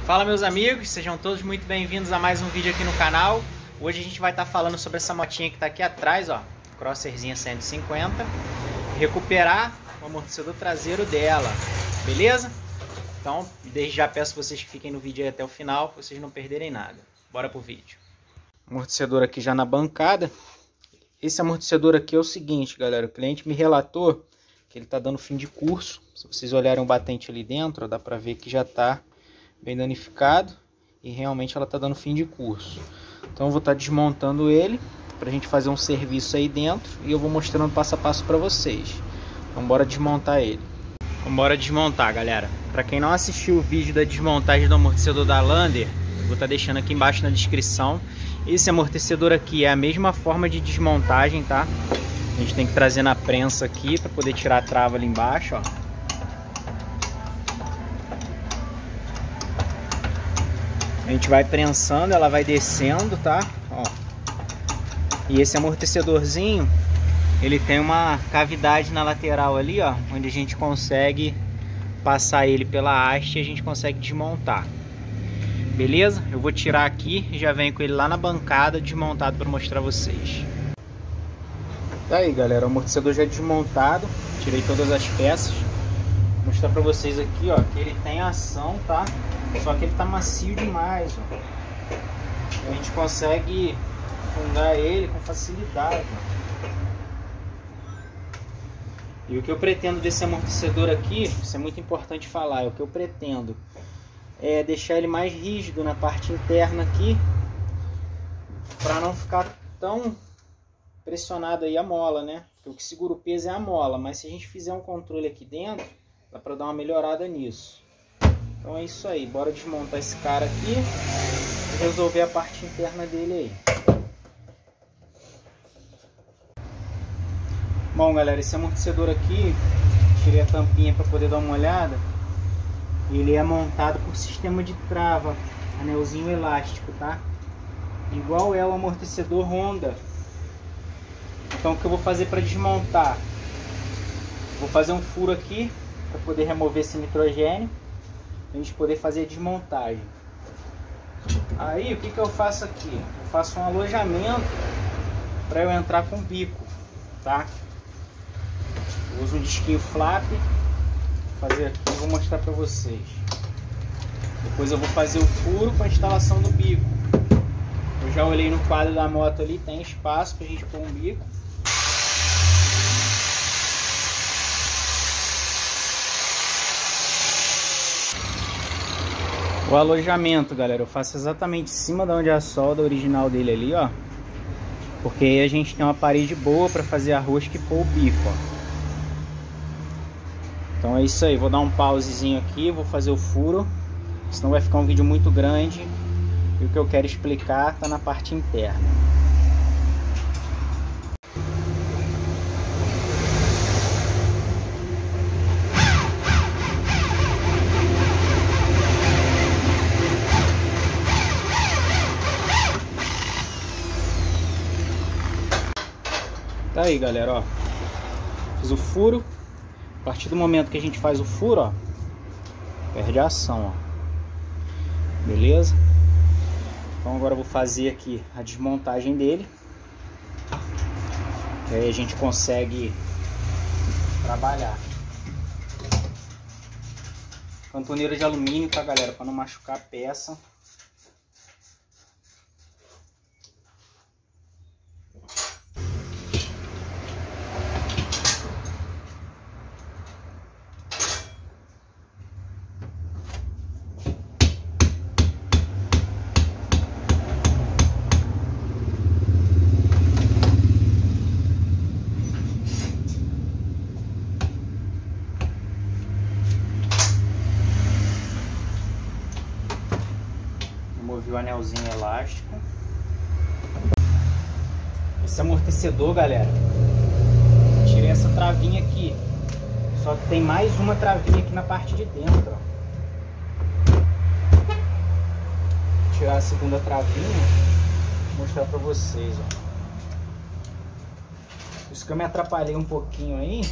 Fala meus amigos, sejam todos muito bem-vindos a mais um vídeo aqui no canal. Hoje a gente vai estar falando sobre essa motinha que está aqui atrás, ó, Crosserzinha 150. Recuperar o amortecedor traseiro dela, beleza? Então, desde já peço vocês que fiquem no vídeo aí até o final, para vocês não perderem nada. Bora pro vídeo. Amortecedor aqui já na bancada. Esse amortecedor aqui é o seguinte, galera, o cliente me relatou que ele está dando fim de curso. Se vocês olharem o batente ali dentro, ó, dá para ver que já está bem danificado e realmente ela está dando fim de curso. Então eu vou estar desmontando ele para a gente fazer um serviço aí dentro e eu vou mostrando passo a passo para vocês. Então bora desmontar ele. Então bora desmontar, galera. Para quem não assistiu o vídeo da desmontagem do amortecedor da Lander, eu vou estar deixando aqui embaixo na descrição. Esse amortecedor aqui é a mesma forma de desmontagem, tá? A gente tem que trazer na prensa aqui para poder tirar a trava ali embaixo, ó. A gente vai prensando, ela vai descendo, tá? Ó. E esse amortecedorzinho, ele tem uma cavidade na lateral ali, ó, onde a gente consegue passar ele pela haste e a gente consegue desmontar. Beleza? Eu vou tirar aqui e já venho com ele lá na bancada desmontado para mostrar a vocês. Tá aí, galera, o amortecedor já desmontado, tirei todas as peças. Vou mostrar para vocês aqui, ó, que ele tem ação, tá? Só que ele tá macio demais, ó. A gente consegue afundar ele com facilidade, ó. E o que eu pretendo desse amortecedor aqui, isso é muito importante falar, o que eu pretendo é deixar ele mais rígido na parte interna aqui, para não ficar tão pressionado aí a mola, né? Porque o que segura o peso é a mola, mas se a gente fizer um controle aqui dentro, dá para dar uma melhorada nisso. Então é isso aí, bora desmontar esse cara aqui e resolver a parte interna dele aí. Bom, galera, esse amortecedor aqui, tirei a tampinha para poder dar uma olhada. Ele é montado por sistema de trava, anelzinho elástico, tá? Igual é o amortecedor Honda. Então o que eu vou fazer para desmontar? Vou fazer um furo aqui para poder remover esse nitrogênio, a gente poder fazer a desmontagem. Aí o que eu faço aqui? Eu faço um alojamento para eu entrar com o bico, tá? Eu uso um disquinho flap, vou fazer aqui e vou mostrar para vocês. Depois eu vou fazer o furo com a instalação do bico. Eu já olhei no quadro da moto ali, tem espaço para a gente pôr um bico. O alojamento, galera, eu faço exatamente em cima de onde é a solda original dele ali, ó. Porque aí a gente tem uma parede boa para fazer a rosca e pôr o bico, ó. Então é isso aí, vou dar um pausezinho aqui, vou fazer o furo, senão vai ficar um vídeo muito grande. E o que eu quero explicar tá na parte interna. Tá aí, galera, ó, fiz o furo. A partir do momento que a gente faz o furo, ó, perde a ação, ó. Beleza? Então agora eu vou fazer aqui a desmontagem dele, que aí a gente consegue trabalhar. Cantoneira de alumínio, tá, galera, para não machucar a peça. Removi o anelzinho elástico. Esse amortecedor, galera, tirei essa travinha aqui. Só que tem mais uma travinha aqui na parte de dentro, ó. Vou tirar a segunda travinha e mostrar pra vocês, ó. Isso que eu me atrapalhei um pouquinho aí.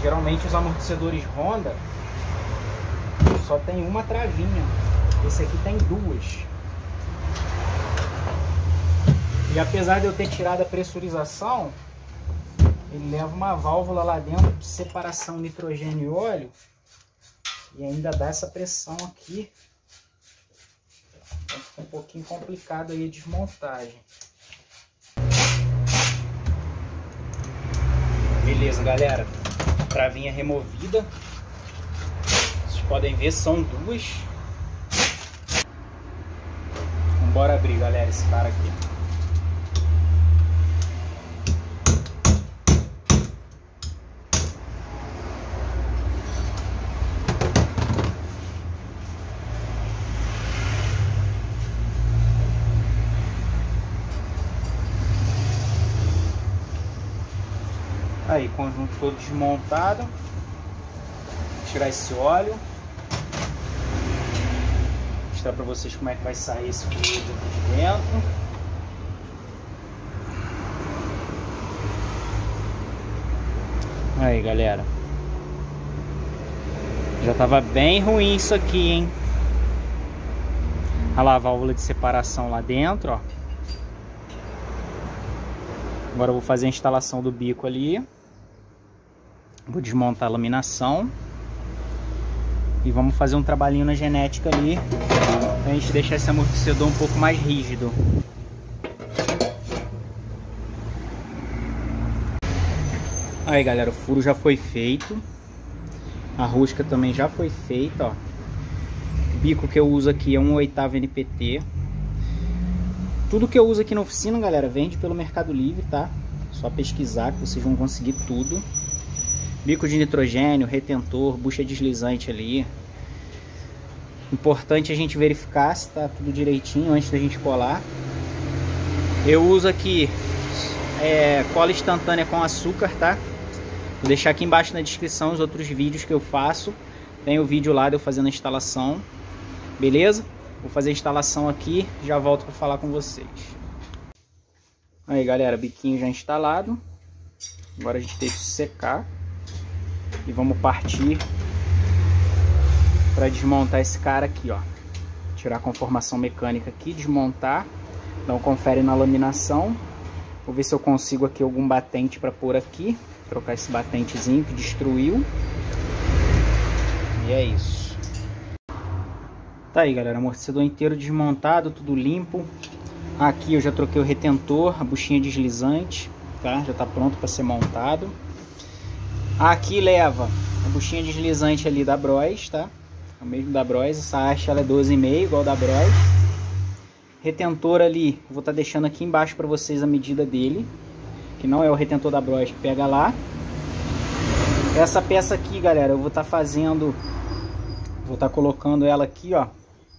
Geralmente os amortecedores Honda só tem uma travinha. Esse aqui tem duas. E apesar de eu ter tirado a pressurização, ele leva uma válvula lá dentro de separação nitrogênio e óleo. E ainda dá essa pressão aqui. Então fica um pouquinho complicado aí a desmontagem. Beleza, galera. Travinha removida. Vocês podem ver, são duas. Vamos abrir, galera, esse cara aqui. Aí, conjunto todo desmontado. Vou tirar esse óleo. Vou mostrar para vocês como é que vai sair esse fluido aqui de dentro. Aí, galera. Já tava bem ruim isso aqui, hein? Olha lá a válvula de separação lá dentro, ó. Agora eu vou fazer a instalação do bico ali. Vou desmontar a laminação. E vamos fazer um trabalhinho na genética ali, pra gente deixar esse amortecedor um pouco mais rígido. Aí, galera, o furo já foi feito. A rosca também já foi feita, ó. O bico que eu uso aqui é um 1/8 NPT. Tudo que eu uso aqui na oficina, galera, vende pelo Mercado Livre, tá? Só pesquisar que vocês vão conseguir tudo. Bico de nitrogênio, retentor, bucha deslizante ali. Importante a gente verificar se tá tudo direitinho antes da gente colar. Eu uso aqui cola instantânea com açúcar, tá? Vou deixar aqui embaixo na descrição os outros vídeos que eu faço. Tem o vídeo lá de eu fazendo a instalação. Beleza? Vou fazer a instalação aqui, já volto para falar com vocês. Aí, galera, biquinho já instalado. Agora a gente deixa secar. E vamos partir para desmontar esse cara aqui, ó. Tirar a conformação mecânica aqui, desmontar. Dá um confere na laminação. Vou ver se eu consigo aqui algum batente para pôr aqui. Trocar esse batentezinho que destruiu. E é isso. Tá aí, galera, amortecedor inteiro desmontado, tudo limpo. Aqui eu já troquei o retentor, a buchinha deslizante, tá? Já tá pronto para ser montado. Aqui leva a buchinha deslizante ali da Bros, tá? É o mesmo da Bros, essa haste ela é 12,5, igual da Bros. Retentor ali, eu vou estar deixando aqui embaixo para vocês a medida dele, que não é o retentor da Bros que pega lá. Essa peça aqui, galera, eu vou estar fazendo, vou estar colocando ela aqui, ó,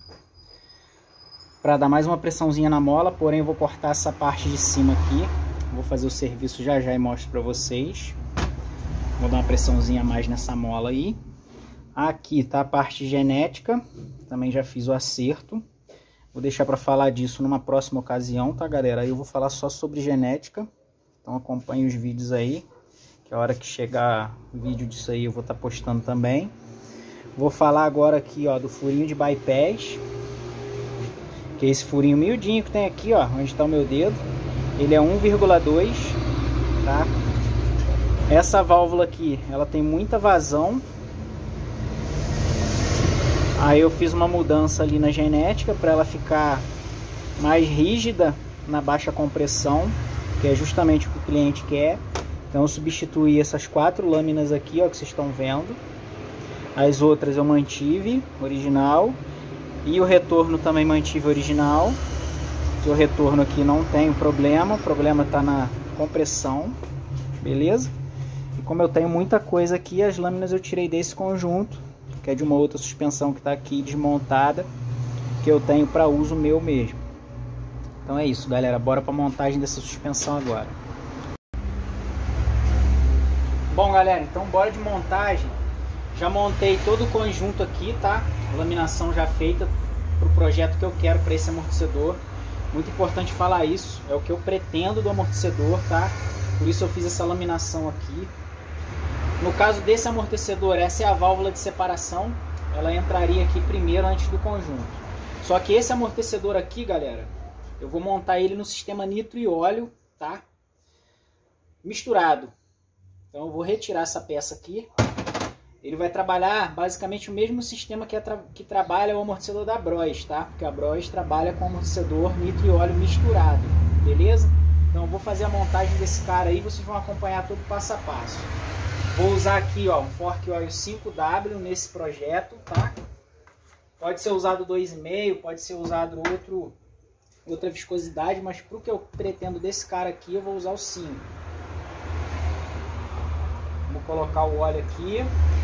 para dar mais uma pressãozinha na mola, porém eu vou cortar essa parte de cima aqui. Vou fazer o serviço já já e mostro para vocês. Vou dar uma pressãozinha a mais nessa mola aí. Aqui tá a parte genética, também já fiz o acerto. Vou deixar para falar disso numa próxima ocasião, tá, galera? Aí eu vou falar só sobre genética. Então acompanhe os vídeos aí, que a hora que chegar o vídeo disso aí eu vou estar postando também. Vou falar agora aqui, ó, do furinho de bypass, que é esse furinho miudinho que tem aqui, ó, onde está o meu dedo. Ele é 1,2, tá? Essa válvula aqui, ela tem muita vazão. Aí eu fiz uma mudança ali na genética para ela ficar mais rígida na baixa compressão, que é justamente o que o cliente quer. Então eu substituí essas 4 lâminas aqui, ó, que vocês estão vendo. As outras eu mantive original. E o retorno também mantive original. O retorno aqui não tem problema. O problema está na compressão. Beleza? E como eu tenho muita coisa aqui, as lâminas eu tirei desse conjunto, que é de uma outra suspensão que está aqui desmontada, que eu tenho para uso meu mesmo. Então é isso, galera. Bora para a montagem dessa suspensão agora. Bom, galera, então bora de montagem. Já montei todo o conjunto aqui, tá? A laminação já feita para o projeto que eu quero para esse amortecedor. Muito importante falar isso, é o que eu pretendo do amortecedor, tá? Por isso eu fiz essa laminação aqui. No caso desse amortecedor, essa é a válvula de separação. Ela entraria aqui primeiro antes do conjunto. Só que esse amortecedor aqui, galera, eu vou montar ele no sistema nitro e óleo, tá? Misturado. Então eu vou retirar essa peça aqui. Ele vai trabalhar basicamente o mesmo sistema que trabalha o amortecedor da Bros, tá? Porque a Bros trabalha com amortecedor nitro e óleo misturado, beleza? Então eu vou fazer a montagem desse cara aí, vocês vão acompanhar todo passo a passo. Vou usar aqui, ó, um Fork Oil 5W nesse projeto, tá? Pode ser usado 2,5, pode ser usado outra viscosidade, mas para o que eu pretendo desse cara aqui, eu vou usar o 5. Vou colocar o óleo aqui.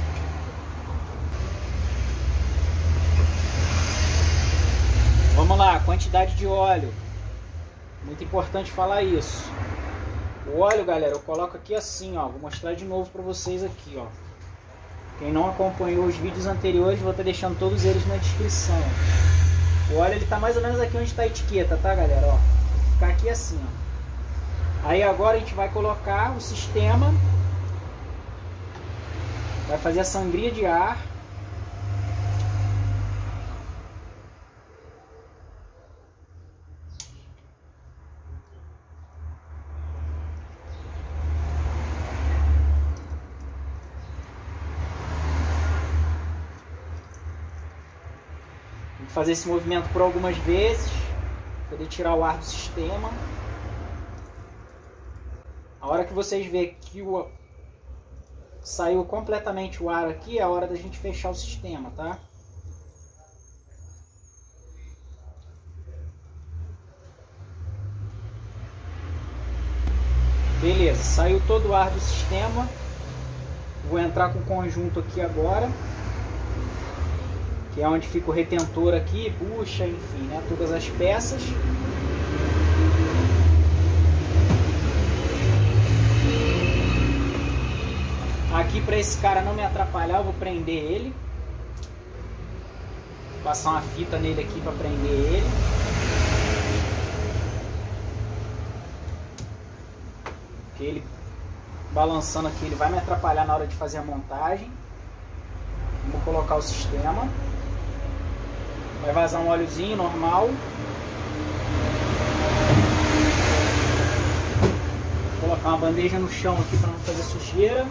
Vamos lá, quantidade de óleo. Muito importante falar isso. O óleo, galera, eu coloco aqui assim, ó. Vou mostrar de novo para vocês aqui, ó. Quem não acompanhou os vídeos anteriores, vou estar deixando todos eles na descrição. O óleo ele tá mais ou menos aqui onde está a etiqueta, tá, galera? Ó, vai ficar aqui assim, ó. Aí agora a gente vai colocar o sistema. Vai fazer a sangria de ar. Vou fazer esse movimento por algumas vezes, para poder tirar o ar do sistema. A hora que vocês verem que saiu completamente o ar aqui, é a hora da gente fechar o sistema, tá? Beleza, saiu todo o ar do sistema. Vou entrar com o conjunto aqui agora, que é onde fica o retentor aqui, bucha, enfim, né, todas as peças. Aqui, para esse cara não me atrapalhar, eu vou prender ele. Vou passar uma fita nele aqui para prender ele. Porque ele balançando aqui, ele vai me atrapalhar na hora de fazer a montagem. Vou colocar o sistema. Vai vazar um óleozinho normal. Vou colocar uma bandeja no chão aqui para não fazer sujeira.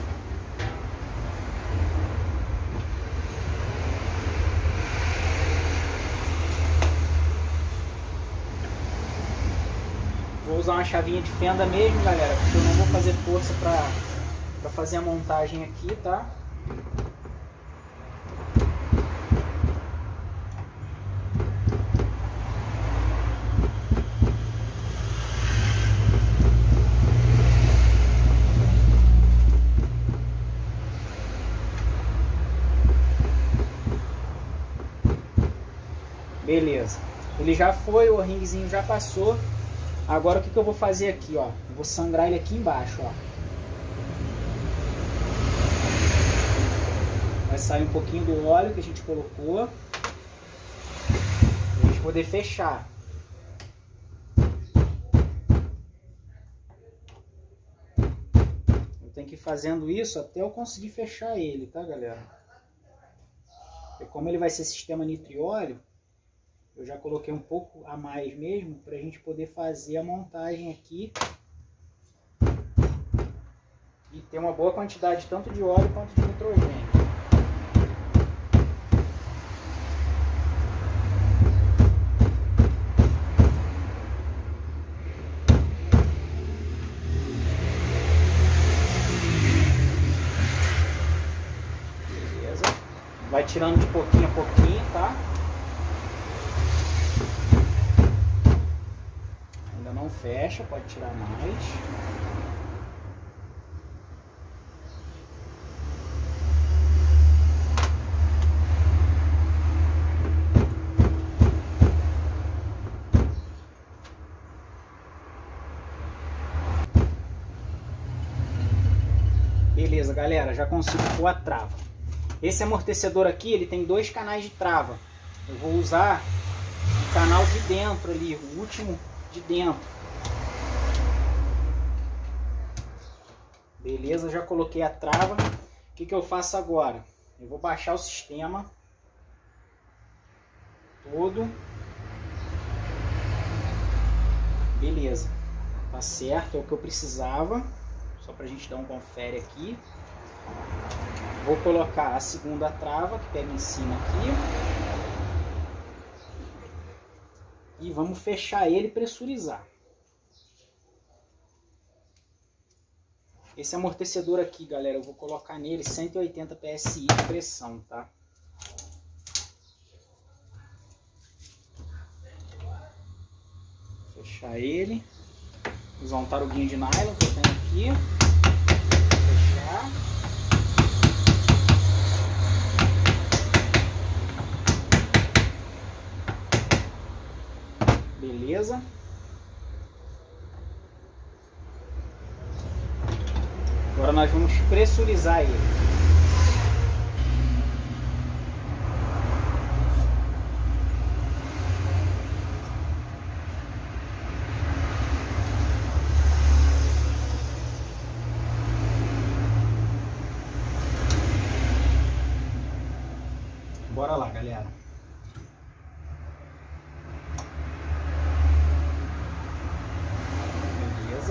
Vou usar uma chavinha de fenda mesmo, galera, porque eu não vou fazer força para fazer a montagem aqui, tá? Beleza, ele já foi, o ringuezinho já passou. Agora o que eu vou fazer aqui, ó? Eu vou sangrar ele aqui embaixo, ó. Vai sair um pouquinho do óleo que a gente colocou, pra gente poder fechar. Eu tenho que ir fazendo isso até eu conseguir fechar ele, tá, galera? E como ele vai ser sistema nitro e óleo, eu já coloquei um pouco a mais mesmo, para a gente poder fazer a montagem aqui e ter uma boa quantidade tanto de óleo quanto de nitrogênio. Beleza? Vai tirando de pouquinho a pouquinho, tá? Não fecha, pode tirar mais. Beleza, galera, já consigo pôr a trava. Esse amortecedor aqui, ele tem 2 canais de trava. Eu vou usar o canal de dentro ali, o último de dentro. Beleza, já coloquei a trava. O que eu faço agora? Eu vou baixar o sistema todo. Beleza, tá certo, é o que eu precisava. Só pra gente dar um confere aqui. Vou colocar a segunda trava que pega em cima aqui. E vamos fechar ele e pressurizar. Esse amortecedor aqui, galera, eu vou colocar nele 180 PSI de pressão, tá? Fechar ele. Usar um taruguinho de nylon que eu tenho aqui. Fechar. Beleza. Agora nós vamos pressurizar ele. Bora lá, galera. Beleza.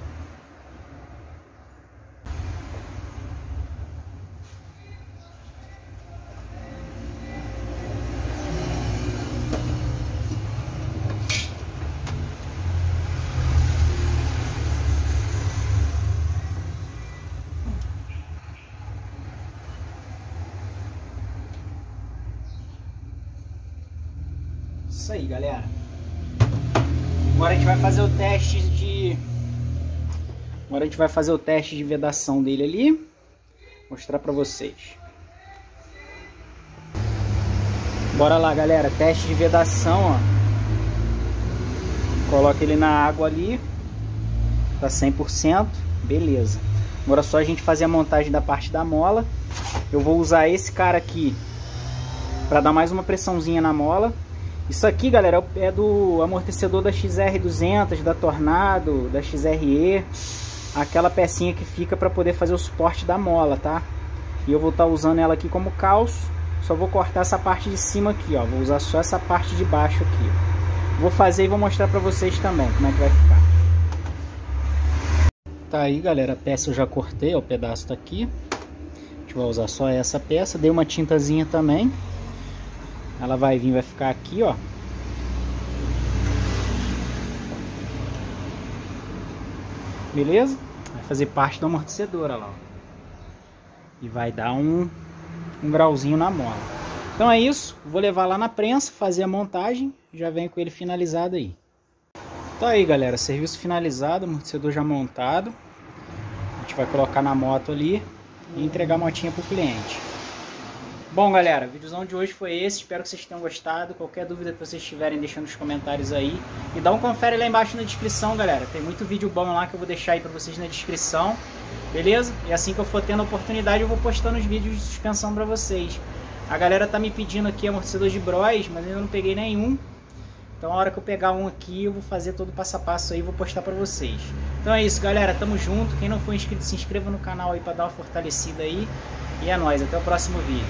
Isso aí, galera. Agora a gente vai fazer o teste de... Agora a gente vai fazer o teste de vedação dele ali. Mostrar pra vocês. Bora lá, galera. Teste de vedação, ó. Coloca ele na água ali. Tá 100%. Beleza. Agora é só a gente fazer a montagem da parte da mola. Eu vou usar esse cara aqui pra dar mais uma pressãozinha na mola. Isso aqui, galera, é do amortecedor da XR200, da Tornado, da XRE. Aquela pecinha que fica para poder fazer o suporte da mola, tá? E eu vou estar usando ela aqui como calço. Só vou cortar essa parte de cima aqui, ó. Vou usar só essa parte de baixo aqui. Vou fazer e vou mostrar para vocês também como é que vai ficar. Tá aí, galera, a peça eu já cortei, ó, o pedaço tá aqui. A gente vai usar só essa peça. Dei uma tintazinha também. Ela vai vir, vai ficar aqui, ó. Beleza? Vai fazer parte do amortecedor, olha lá, ó. E vai dar um grauzinho na mola. Então é isso. Vou levar lá na prensa, fazer a montagem. Já venho com ele finalizado aí. Tá aí, galera. Serviço finalizado, amortecedor já montado. A gente vai colocar na moto ali e entregar a motinha pro cliente. Bom, galera, o videozão de hoje foi esse. Espero que vocês tenham gostado. Qualquer dúvida que vocês tiverem, deixa nos comentários aí. E dá um confere lá embaixo na descrição, galera. Tem muito vídeo bom lá que eu vou deixar aí pra vocês na descrição. Beleza? E assim que eu for tendo a oportunidade, eu vou postando os vídeos de suspensão pra vocês. A galera tá me pedindo aqui amortecedor de Bros, mas eu não peguei nenhum. Então a hora que eu pegar um aqui, eu vou fazer todo o passo a passo aí e vou postar pra vocês. Então é isso, galera. Tamo junto. Quem não for inscrito, se inscreva no canal aí pra dar uma fortalecida aí. E é nóis. Até o próximo vídeo.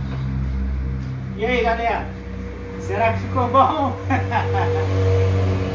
E aí, galera? Será que ficou bom?